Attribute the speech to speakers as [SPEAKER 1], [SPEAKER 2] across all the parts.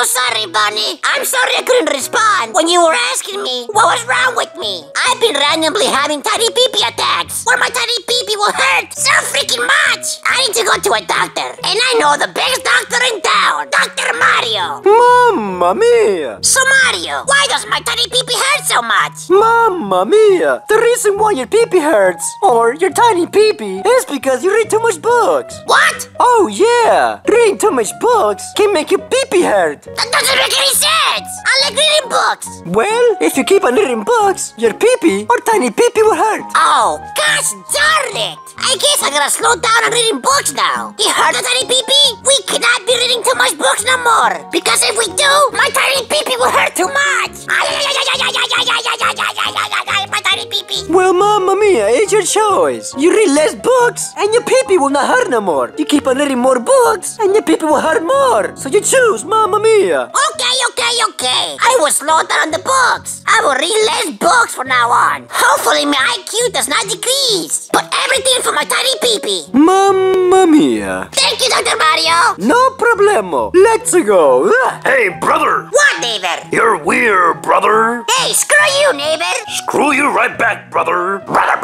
[SPEAKER 1] sorry, Bonnie. I'm sorry I couldn't respond when you were asking me what was wrong with me. I've been randomly having tiny pee-pee attacks where my tiny pee-pee will hurt so freaking much. I need to go to a doctor, and I know the best doctor in town, Dr. Mario.
[SPEAKER 2] Mamma mia!
[SPEAKER 1] So Mario, why does my tiny pee-pee hurt so much?
[SPEAKER 2] Mamma mia! The reason why your pee-pee hurts, or your tiny pee-pee, is because you read too much books.
[SPEAKER 1] What?
[SPEAKER 2] Oh yeah! Reading too much books can make your pee-pee hurt.
[SPEAKER 1] That doesn't make any sense. I like reading books.
[SPEAKER 2] Well, if you keep on reading books, your pee-pee or tiny pee-pee will hurt.
[SPEAKER 1] Oh, gosh darn it! I guess I gotta slow down on reading books now. You heard of tiny pee-pee? We cannot be reading too much books no more. Because if we do, my tiny pee-pee will hurt too much. My tiny pee-pee.
[SPEAKER 2] Well, mamma mia, it's your choice. You read less books, and your pee-pee will not hurt no more. You keep on reading more books, and your pee-pee will hurt more. So you choose, mamma mia.
[SPEAKER 1] Okay. I will slow down on the books. I will read less books from now on. Hopefully my IQ does not decrease. But everything for my tiny pee-pee.
[SPEAKER 2] Mamma mia.
[SPEAKER 1] Thank you, Dr. Mario.
[SPEAKER 2] No problemo. Let's go.
[SPEAKER 3] Hey, brother.
[SPEAKER 1] What, neighbor?
[SPEAKER 3] You're weird, brother.
[SPEAKER 1] Hey, screw you, neighbor.
[SPEAKER 3] Screw you right back, brother.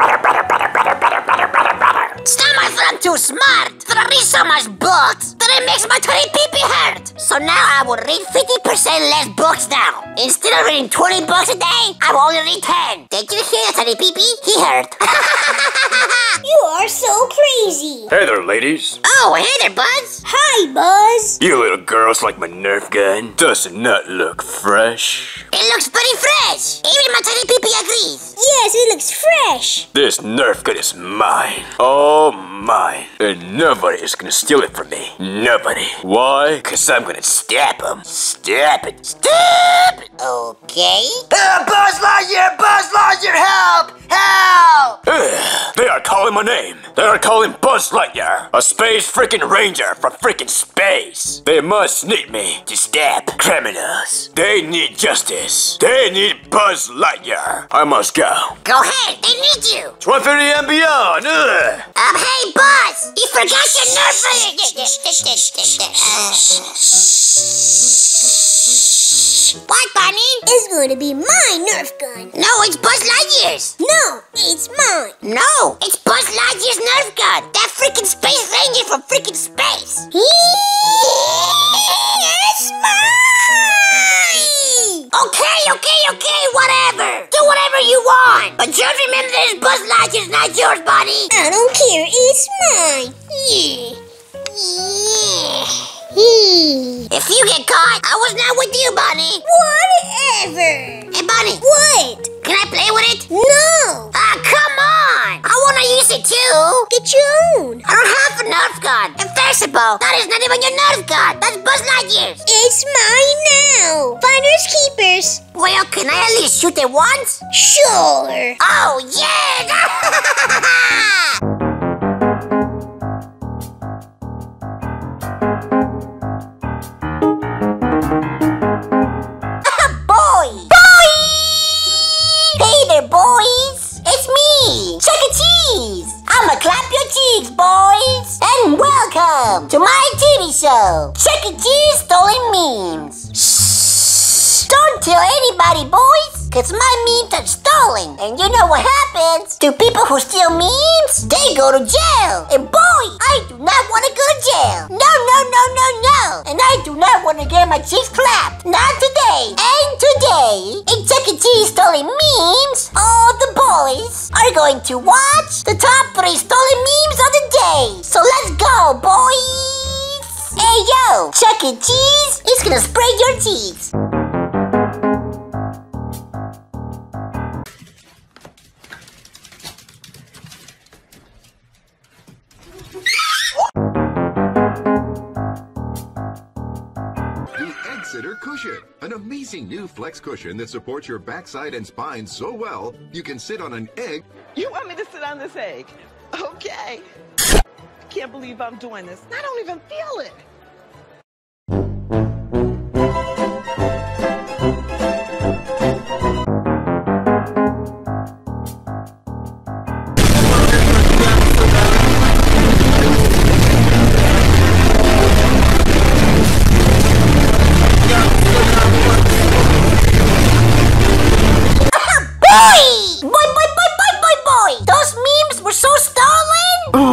[SPEAKER 1] Stop my friend, I'm too smart that I read so much books that it makes my tiny pee-pee hurt. So now I will read 50% less books now. Instead of reading 20 books a day, I will only read 10. Did you hear that, tiny pee-pee? He hurt.
[SPEAKER 4] You are so crazy.
[SPEAKER 3] Hey there, ladies.
[SPEAKER 1] Oh, hey there, Buzz.
[SPEAKER 4] Hi, Buzz.
[SPEAKER 3] You little girls like my Nerf gun? Does it not look fresh?
[SPEAKER 1] It looks pretty fresh. Even my tiny pee-pee agrees.
[SPEAKER 4] Yes, it looks fresh.
[SPEAKER 3] This Nerf gun is mine. Oh, mine. And nobody is gonna steal it from me. Nobody. Why? Cause I'm gonna stab him. Stab it. Stab it.
[SPEAKER 1] Okay.
[SPEAKER 2] Buzz Lightyear, help! Help!
[SPEAKER 3] They are calling my name. They are calling Buzz Lightyear, a space freaking ranger from freaking space. They must need me to stab criminals. They need justice. They need Buzz Lightyear. I must go.
[SPEAKER 1] Go ahead, they need you.
[SPEAKER 3] Toy Freddy and Beyond.
[SPEAKER 1] Hey, Buzz, you forgot your Nerf. What, Bonnie?
[SPEAKER 4] It's going to be my Nerf gun.
[SPEAKER 1] No, it's Buzz Lightyear's.
[SPEAKER 4] No, it's mine.
[SPEAKER 1] No, it's Buzz Lightyear's Nerf gun. That freaking space ranger from freaking space.
[SPEAKER 4] It's mine.
[SPEAKER 1] Okay, whatever. Do whatever you want. But just remember that it's Buzz Lightyear's, not yours, Bonnie.
[SPEAKER 4] I don't care. It's mine.
[SPEAKER 1] If you get caught, I was not with you, Bonnie.
[SPEAKER 4] Whatever.
[SPEAKER 1] Hey, Bonnie.
[SPEAKER 4] What?
[SPEAKER 1] Can I play with it?
[SPEAKER 4] No.
[SPEAKER 1] Ah, come on. I want to use it, too.
[SPEAKER 4] Get your own.
[SPEAKER 1] I don't have a Nerf gun. And first of all, that is not even your Nerf gun. That's Buzz Lightyear's.
[SPEAKER 4] It's mine now. Finders keepers.
[SPEAKER 1] Well, can I at least shoot it once?
[SPEAKER 4] Sure.
[SPEAKER 1] Oh, yeah. Boys, it's me, Chuck E. Cheese. I'ma clap your cheeks, boys. And welcome to my TV show, Chuck E. Cheese Stolen Memes. Shh, don't tell anybody, boys, cause my memes are stolen. And you know what happens to people who steal memes? They go to jail. And boy, I do not want to go to jail. No. And I do not want to get my cheeks clapped. Not today. And today, in Chuck E. Cheese Stolen Memes, all the boys are going to watch the top 3 stolen memes of the day. So let's go, boys. Hey, yo, Chuck E. Cheese is gonna spray your cheeks.
[SPEAKER 5] Cushion, an amazing new flex cushion that supports your backside and spine so well you can sit on an egg.
[SPEAKER 6] You want me to sit on this egg? Okay. Can't believe I'm doing this. I don't even feel it.
[SPEAKER 5] Yeah.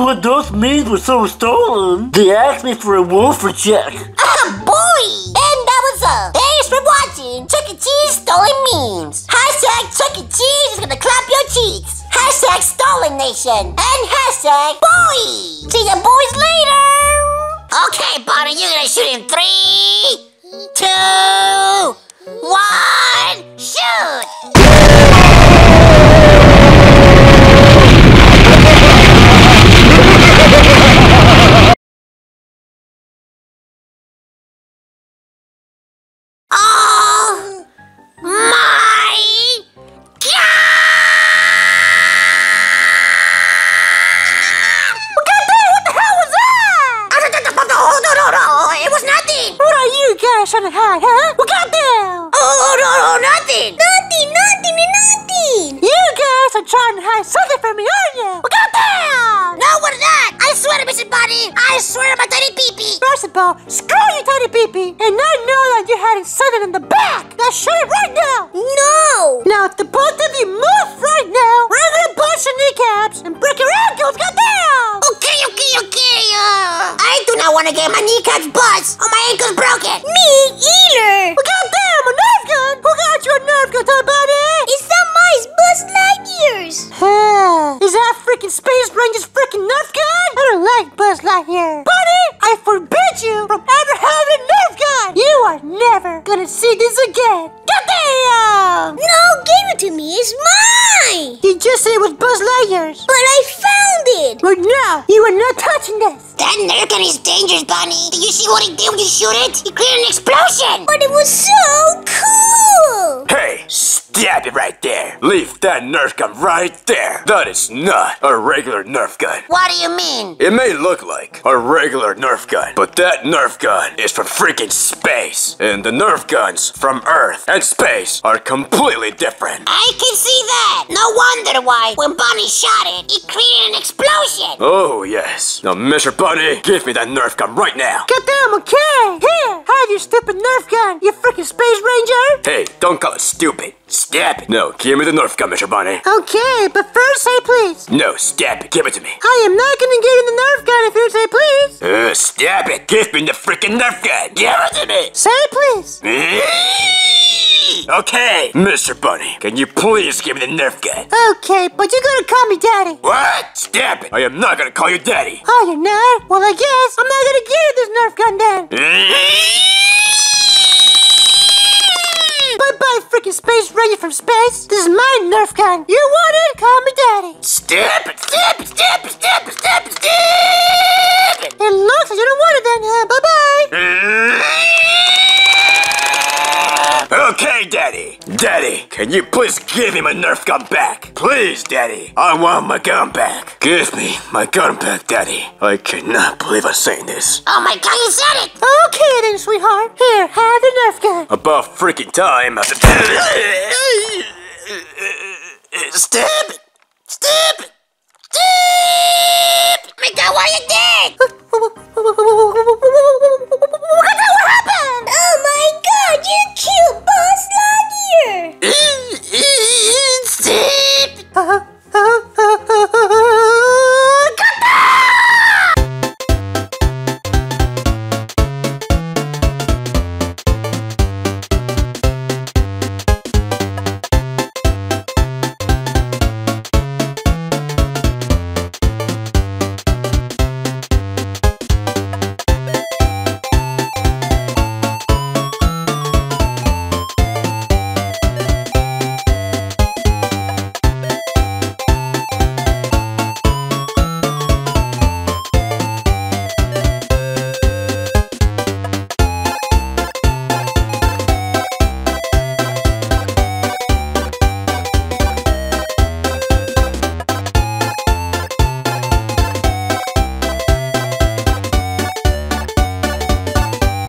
[SPEAKER 2] what those means were so stolen. They asked me for a Wolfer check.
[SPEAKER 1] Boy! And that was all. Thanks for watching Chuck E. Cheese Stolen Memes. Hashtag Chuck E. Cheese is gonna clap your cheeks. Hashtag Stolen Nation. And hashtag Boy! See ya boys later! Okay, Bonnie, you're gonna shoot in 3, 2, 1, shoot! Oh my God! What the hell was that? No, it was nothing. What are you guys trying to hide, huh? What goddamn? Oh, no, nothing.
[SPEAKER 4] Nothing.
[SPEAKER 1] You guys are trying to hide something from me, aren't you? What goddamn? No, we're not. I swear to Mr. Bunny. I swear to my tiny pee-pee. First of all, screw you, tiny pee-pee. And I know that you're hiding something in the back. Now show it right now.
[SPEAKER 4] No.
[SPEAKER 1] Now, if the both of you move right now, we're gonna bust your kneecaps and break your ankles, goddamn! Okay. I do not want to get my kneecaps buzzed or my ankles broken.
[SPEAKER 4] Me either.
[SPEAKER 1] Well, goddamn, a Nerf gun? Who got you a Nerf gun, toy buddy?
[SPEAKER 4] It's not my Buzz Lightyear's.
[SPEAKER 1] Is that freaking Space Ranger's freaking Nerf gun? I don't like Buzz Lightyear. Buddy, I forbid you from ever having a Nerf gun. You are never gonna see this again. Goddamn!
[SPEAKER 4] No, give it to me. It's mine.
[SPEAKER 1] You just said it was Buzz Lightyear's.
[SPEAKER 4] But I found it.
[SPEAKER 1] But no, you are not touching this.
[SPEAKER 7] That Nerf gun is dangerous, Bunny. Did you see what he did when you shoot it? He created an explosion.
[SPEAKER 4] But it was so cool.
[SPEAKER 3] Hey, stab it right there. Leave that Nerf gun right there. That is not a regular Nerf gun.
[SPEAKER 7] What do you mean?
[SPEAKER 3] It may look like a regular Nerf gun, but that Nerf gun is from freaking space. And the Nerf guns from Earth and space are completely different.
[SPEAKER 7] I can see that. No wonder why, when Bunny shot it, it created an explosion.
[SPEAKER 3] Oh, yes. Now, Mr. Bunny, give me that Nerf gun right now.
[SPEAKER 1] Goddamn, okay. Here, have your stupid Nerf gun, you freaking Space Ranger.
[SPEAKER 3] Hey, don't call it stupid. Stab it. No, give me the Nerf gun, Mr. Bunny.
[SPEAKER 1] Okay, but first say please.
[SPEAKER 3] No, stab it. Give it to me.
[SPEAKER 1] I am not gonna give you the Nerf gun if you say please.
[SPEAKER 3] Stab it. Give me the freaking Nerf gun. Give it to me.
[SPEAKER 1] Say please.
[SPEAKER 3] Okay, Mr. Bunny, can you please give me the Nerf gun?
[SPEAKER 1] Okay, but you're gonna call me Daddy.
[SPEAKER 3] What? Stab it. I am not gonna call you Daddy.
[SPEAKER 1] Oh, you're not? Well, I guess I'm not gonna give you this Nerf gun then. Bye-bye, freaking Space Ranger from space. This is my Nerf gun. You want it? Call me Daddy.
[SPEAKER 3] Stab it. Stab it. Stab it. Stab it. Stab it. Stab it.
[SPEAKER 1] It looks like you don't want it then. Bye-bye.
[SPEAKER 3] Okay, Daddy. Daddy, can you please give me my Nerf gun back? Please, Daddy. I want my gun back. Give me my gun back, Daddy. I cannot believe I'm saying this.
[SPEAKER 7] Oh my God, you said it.
[SPEAKER 1] Okay then, sweetheart. Here, have the Nerf gun.
[SPEAKER 3] About freaking time. Stab it. Stab it.
[SPEAKER 7] Oh my God, what you did?
[SPEAKER 1] What happened?
[SPEAKER 4] Oh my God, you killed Buzz Lightyear.
[SPEAKER 7] Stab it.